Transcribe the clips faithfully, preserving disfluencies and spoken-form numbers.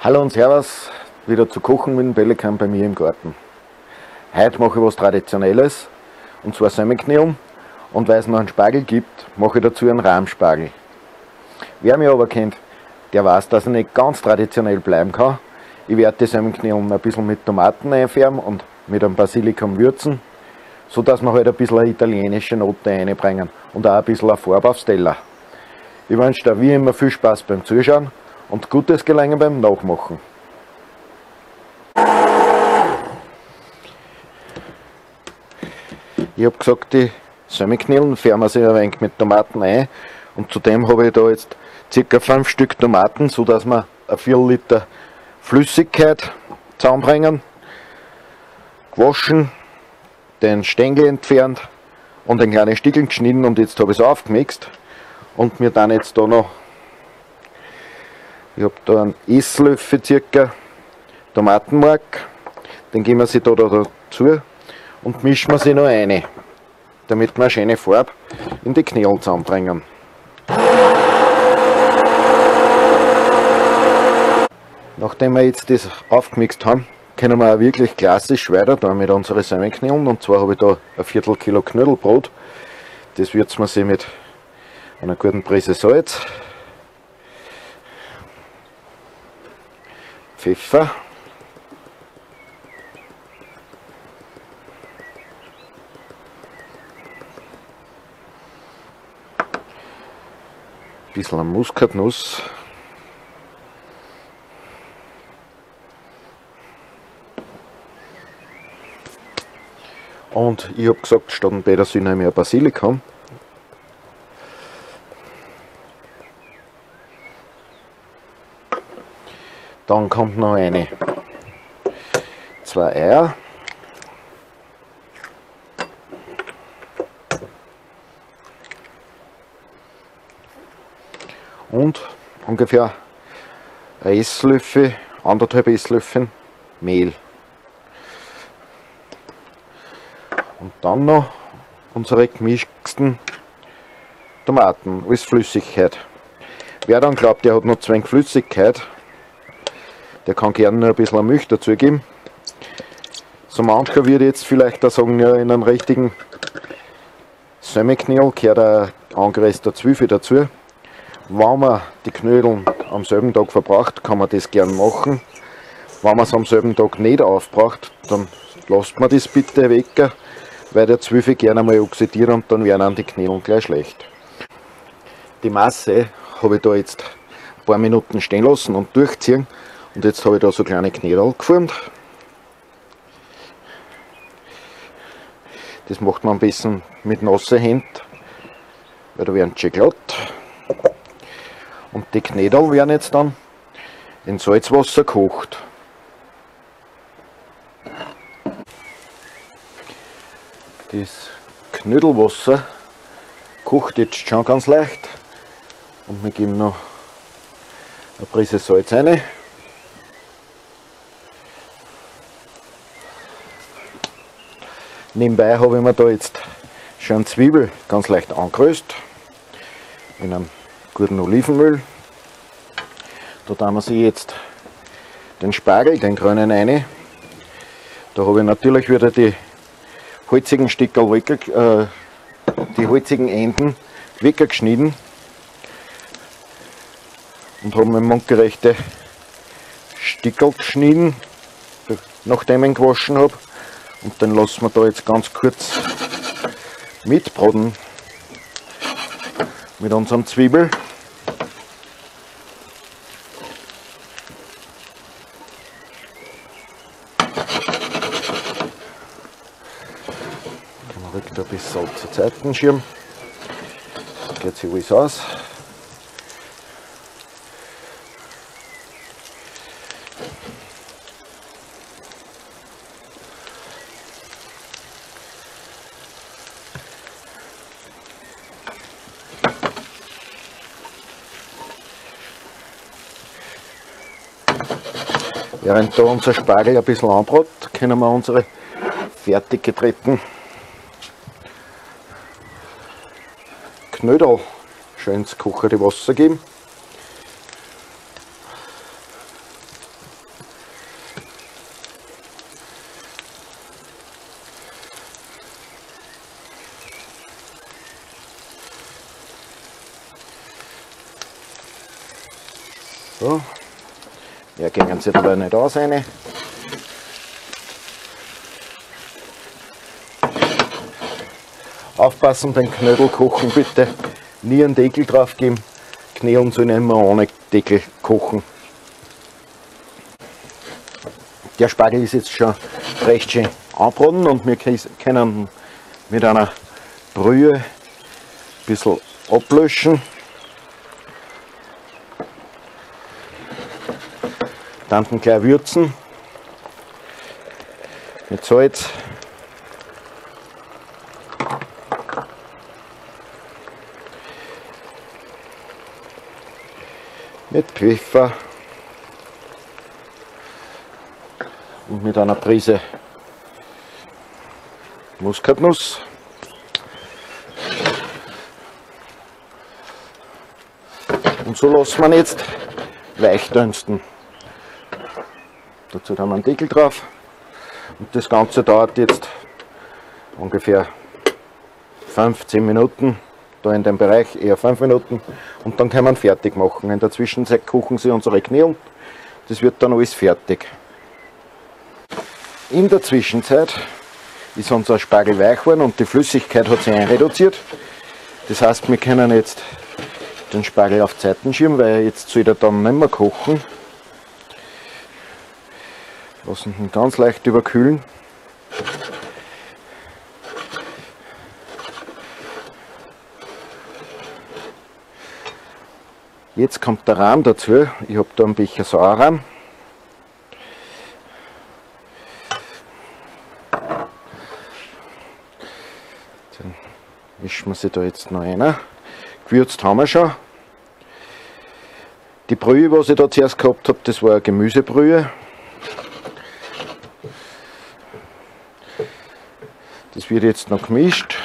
Hallo und Servus, wieder zu kochen mit dem Pelikan bei mir im Garten. Heute mache ich was Traditionelles, und zwar Semmelknödel, und weil es noch einen Spargel gibt, mache ich dazu einen Rahmspargel. Wer mich aber kennt, der weiß, dass er nicht ganz traditionell bleiben kann. Ich werde die Semmelknödel ein bisschen mit Tomaten einfärben und mit einem Basilikum würzen, so dass wir halt ein bisschen eine italienische Note reinbringen und auch ein bisschen eine Farbe aufs Teller. Ich wünsche dir wie immer viel Spaß beim Zuschauen und gutes Gelingen beim Nachmachen. Ich habe gesagt, die Semmelknödel färben wir sich ein wenig mit Tomaten ein, und zudem habe ich da jetzt ca. fünf Stück Tomaten, so dass wir ein Viertel Liter Flüssigkeit zusammenbringen, gewaschen, den Stängel entfernt und in kleine Stückchen geschnitten, und jetzt habe ich es aufgemixt und wir dann jetzt da noch, ich habe da einen Esslöffel circa Tomatenmark, den geben wir sie da, da dazu und mischen wir sie noch rein, damit wir eine schöne Farbe in die Knödel zusammenbringen. Nachdem wir jetzt das aufgemixt haben, können wir auch wirklich klassisch weiter da mit unseren Semmelknödeln, und zwar habe ich da ein Viertel Kilo Knödelbrot. Das würzen wir sie mit einer guten Prise Salz, Pfeffer, ein bisschen Muskatnuss, und ich habe gesagt, statt dem Petersilie nehme ich ein Basilikum. Dann kommt noch eine, zwei Eier, und ungefähr ein Esslöffel, anderthalb Esslöffel Mehl. Und dann noch unsere gemischten Tomaten als Flüssigkeit. Wer dann glaubt, der hat noch zu wenig Flüssigkeit, der kann gerne noch ein bisschen Milch dazugeben. So mancher würde jetzt vielleicht auch sagen, ja, in einem richtigen Semmelknödel gehört ein angerösteter Zwiebel dazu. Wenn man die Knödel am selben Tag verbraucht, kann man das gerne machen. Wenn man es am selben Tag nicht aufbraucht, dann lasst man das bitte weg, weil der Zwiebel gerne einmal oxidiert und dann werden dann die Knödel gleich schlecht. Die Masse habe ich da jetzt ein paar Minuten stehen lassen und durchziehen, und jetzt habe ich da so kleine Knödel geformt. Das macht man am besten mit nassen Händen, weil da werden sie glatt. Und die Knödel werden jetzt dann in Salzwasser gekocht. Das Knödelwasser kocht jetzt schon ganz leicht, und wir geben noch eine Prise Salz rein. Nebenbei habe ich mir da jetzt schon Zwiebel ganz leicht angeröstet in einem guten Olivenöl. Da tun wir sie jetzt den Spargel, den grünen, rein. Da habe ich natürlich wieder die holzigen Stückel, äh, die holzigen Enden weggeschnitten und habe mir mundgerechte Stückel geschnitten, nachdem ich ihn gewaschen habe. Und den lassen wir da jetzt ganz kurz mitbraten mit unserem Zwiebel. Man rückt ein bisschen Salz zur Seitenschirm. Da geht sich alles aus. Während da unser Spargel ein bisschen anbrät, können wir unsere fertig gedrehten Knödel schön ins kochende Wasser geben. So. Ja, gehen sie dabei nicht aus rein. Aufpassen beim Knödel kochen, bitte nie einen Deckel drauf geben. Knödeln sollen immer ohne Deckel kochen. Der Spargel ist jetzt schon recht schön anbraten und wir können mit einer Brühe ein bisschen ablöschen. Dann gleich würzen mit Salz. Mit Pfeffer und mit einer Prise Muskatnuss. Und so lassen wir ihn jetzt weich dünsten. Dazu haben wir einen Deckel drauf und das Ganze dauert jetzt ungefähr fünfzehn Minuten, da in dem Bereich eher fünf Minuten, und dann können wir ihn fertig machen. In der Zwischenzeit kochen sie unsere Knödel, das wird dann alles fertig. In der Zwischenzeit ist unser Spargel weich geworden und die Flüssigkeit hat sich einreduziert. Das heißt, wir können jetzt den Spargel auf die Seiten schieben, weil jetzt soll er dann nicht mehr kochen. Lassen ihn ganz leicht überkühlen. Jetzt kommt der Rahm dazu. Ich habe da einen Becher Sauerrahm. Den mischen wir sie da jetzt noch rein. Gewürzt haben wir schon. Die Brühe, was ich da zuerst gehabt habe, das war eine Gemüsebrühe. Das wird jetzt noch gemischt.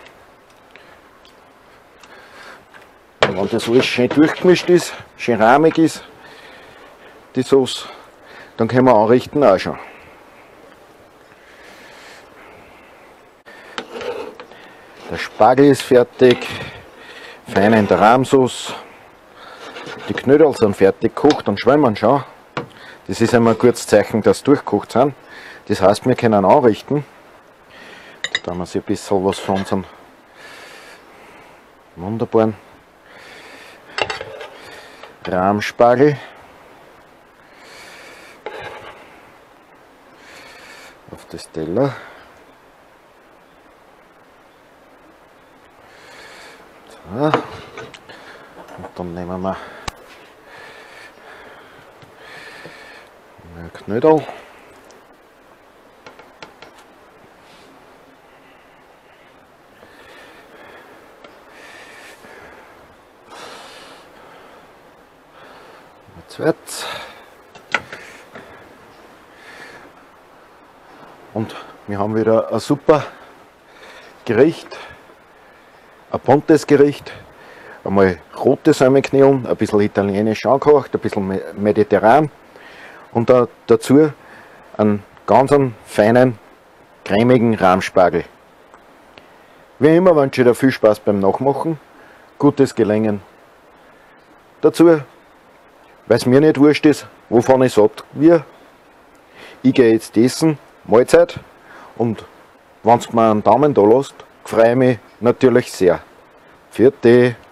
Und wenn das alles schön durchgemischt ist, schön rahmig ist, die Sauce, dann können wir anrichten auch schon. Der Spargel ist fertig, fein in der Rahmsauce. Die Knödel sind fertig gekocht und schwimmen schon. Das ist einmal ein gutes Zeichen, dass sie durchgekocht sind. Das heißt, wir können anrichten. Da haben wir ein bisschen was von unserem wunderbaren Rahmspargel auf das Teller. So. Und dann nehmen wir ein Knödel. Zweit. Und wir haben wieder ein super Gericht, ein buntes Gericht. Einmal rote Semmelknödel, ein bisschen italienisch angekocht, ein bisschen mediterran und da, dazu einen ganz feinen, cremigen Rahmspargel. Wie immer wünsche ich dir viel Spaß beim Nachmachen, gutes Gelingen. Dazu, weil es mir nicht wurscht ist, wovon ich satt wir. Ich gehe jetzt essen, Mahlzeit, und wenn du mir einen Daumen da lässt, freue ich mich natürlich sehr. Vierte.